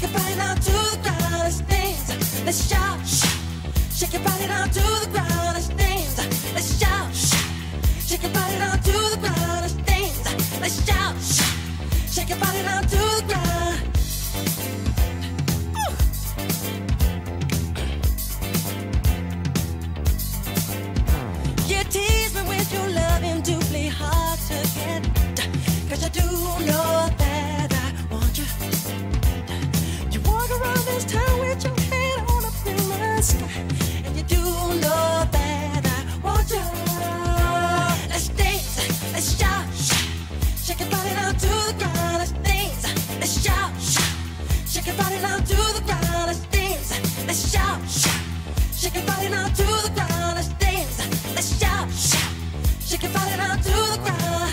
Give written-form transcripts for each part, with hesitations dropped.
your body down to the ground. Let's dance. Let's shout. Shake your body down to the ground. Let's dance. Let's shout. Shake your body down to the ground. Let's dance. Let's shout. Shake your body down to the ground. You tease me with your loving, doubly hard to get. 'Cause you do know that I want you. You walk around this town with your head on up in the sky, and you do know that I want you. Let's dance, let's shout, shake your body down to the ground. Let's dance, let's shout, shake your body down to the ground. Let's dance, let's shout, shake your body down to the ground. Let's dance, let's shout, shake your body down to the ground.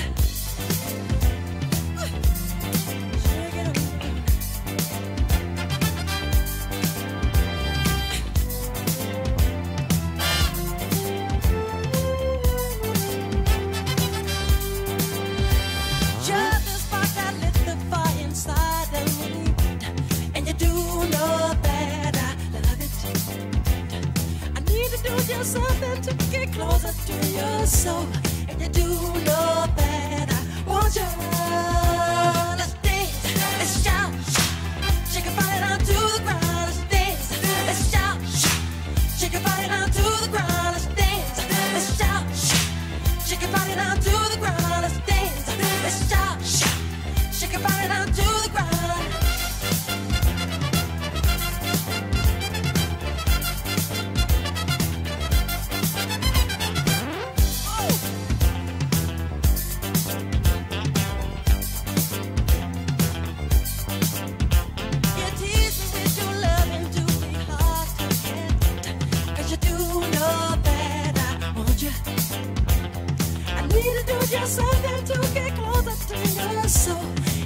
Something to get closer to your soul, and you do know that I want you. Let's dance, let's shout, shake your body down to the ground. Let's dance, let's shout, shake your body down to the ground. Let's dance, let's shout, shake your body down to the ground. Let's dance, let's shout, shake your body down to the ground. Something to get closer to your soul,